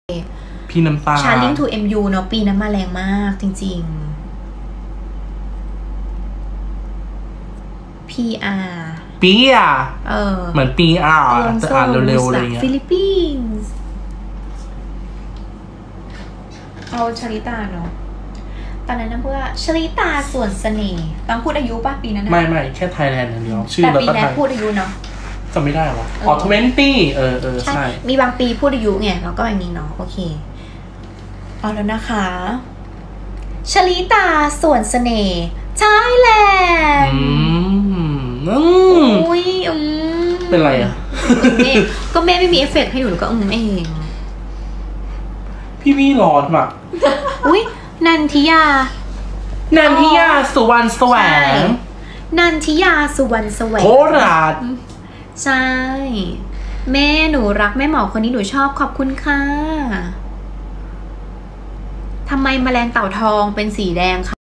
พี่น้ำตา Charling to MU เนาะปีนั้นมาแรงมากจริงๆ PR ปีอ่ะเหมือนปีอ่ะจะอ่านเร็วๆอะไรเงี้ยฟิลิปปินส์เอาชลิตาเนาะตอนนั้นนะเพื่อชลิตาส่วนเสน่ห์ต้องพูดอายุป่ะปีนั้นไม่แค่ไทยแลนด์อย่างเดียวชื่อแต่แล้วปีก็นั้ไทนยพูดอายุเนาะจำไม่ได้หรออ๋อ20ใช่มีบางปีพูดอายุไงแล้วก็อย่างนี้เนาะโอเคเอาแล้วนะคะชลิตาส่วนเสน่ห์ไทยแลนด์อุ้ยเป็นไรอ่ะก็แม่ไม่มีเอฟเฟกต์ให้หนูก็เองพี่วี่ร้อนว่ะอุ้ยนันทิยาสุวรรณแสวงนันทิยาสุวรรณแสวงโคราชใช่แม่หนูรักแม่หมอคนนี้หนูชอบขอบคุณค่ะทำไมแมลงเต่าทองเป็นสีแดงคะ